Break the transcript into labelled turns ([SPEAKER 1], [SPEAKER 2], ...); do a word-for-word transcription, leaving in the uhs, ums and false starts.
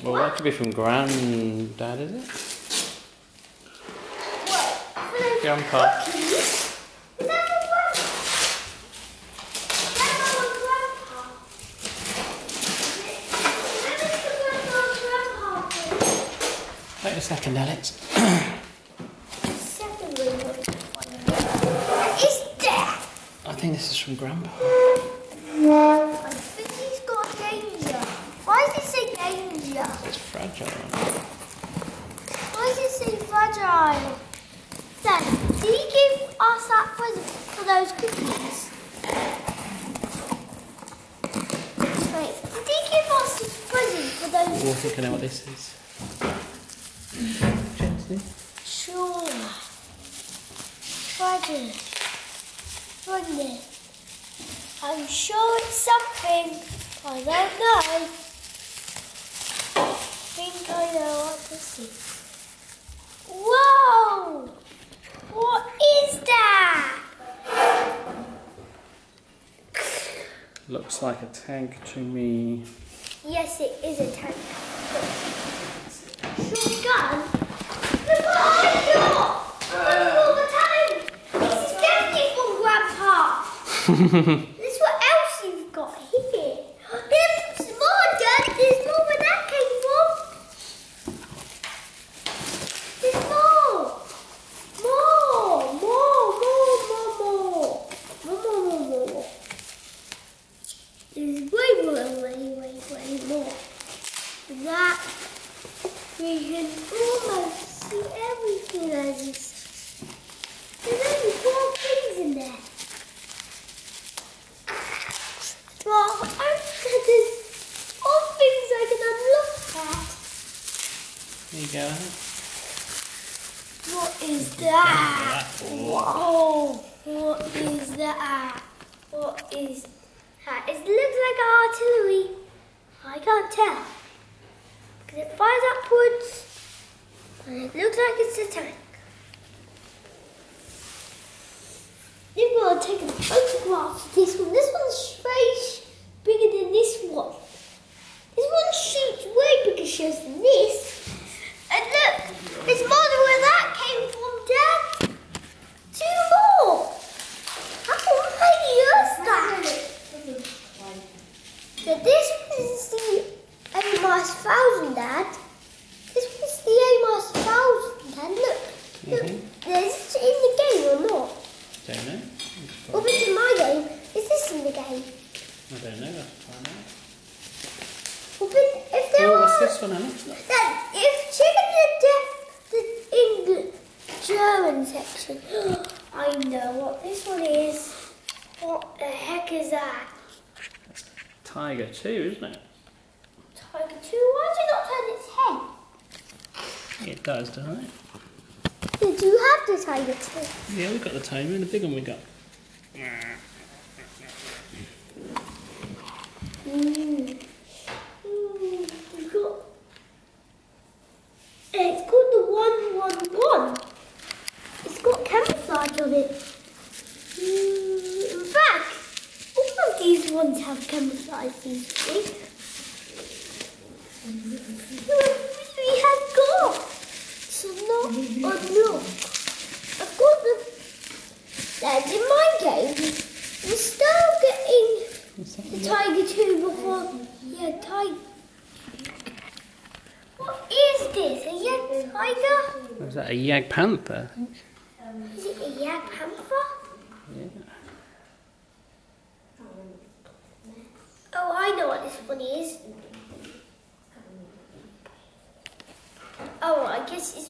[SPEAKER 1] Well, what? That could be from Granddad, is it?
[SPEAKER 2] What?
[SPEAKER 1] Grandpa.
[SPEAKER 2] Cookies? Is that for Grandpa? Is that for Grandpa? Let me put Grandpa and Grandpa.
[SPEAKER 1] Wait a second, Alex.
[SPEAKER 2] Second one. What is that?
[SPEAKER 1] I think this is from Grandpa.
[SPEAKER 2] I think he's got danger. Why does it say danger?
[SPEAKER 1] It's fragile.
[SPEAKER 2] Why does it say fragile? Dad, did he give us that present for those cookies? Wait, did he give us this present for those
[SPEAKER 1] I think I know what this is. Gently.
[SPEAKER 2] Sure. Fragile. Fragile. I'm sure it's something. I don't know. I think I know what this is. Whoa! What is that?
[SPEAKER 1] Looks like a tank to me.
[SPEAKER 2] Yes, it is a tank. Shotgun? Look what I got! I got the tank! This is definitely from Grandpa. This is what else you've got here. There's more, Dad. There's more where that came from. There's more. More. More. More. More. More. More. More. More. More. There's way more. Way, way, way more. That we can almost see everything as it's. There's only four things in there. Well, I said there's all things I can unlock that.
[SPEAKER 1] There you go.
[SPEAKER 2] What is that? Whoa! What is that? What is that? It looks like artillery. I can't tell. Because it fires upwards and it looks like it's a tank. You've got to take a photograph of this one. This one's way bigger than this one. This one shoots way bigger shots than this. And look, there's more than where that came from, Dad. Two more. How many is that? So this is the A M I S one thousand, Dad. This was the A M I S one thousand, Dad. Look, look.
[SPEAKER 1] Mm-hmm.
[SPEAKER 2] Is it in the game or not?
[SPEAKER 1] Don't know.
[SPEAKER 2] Well, if it's in my game, is this in the game?
[SPEAKER 1] I don't know. That's fine out.
[SPEAKER 2] Well, but if there
[SPEAKER 1] Oh,
[SPEAKER 2] are...
[SPEAKER 1] what's this one, Alex? Look.
[SPEAKER 2] Then, if check in the, def, the German section. I know what this one is. What the heck is that?
[SPEAKER 1] Tiger two, isn't it?
[SPEAKER 2] Tiger two? Why does it not turn its head?
[SPEAKER 1] It does, doesn't it?
[SPEAKER 2] Did you have the Tiger two?
[SPEAKER 1] Yeah, we've got the timer and the big one we got.
[SPEAKER 2] Mm. Mm, we've got... It's called the one one one. It's got camouflage on it. Mm, in fact, all of these ones have camouflage these days. We have got some not unlock. I've got the... That's in my game. We're still getting the Tiger two before... Yeah, Tiger... What is this? A Yak Tiger?
[SPEAKER 1] Is that a Yag Panther?
[SPEAKER 2] Is it a Yak Panther?
[SPEAKER 1] Yeah.
[SPEAKER 2] Oh, I know what this one is. Oh, I guess it's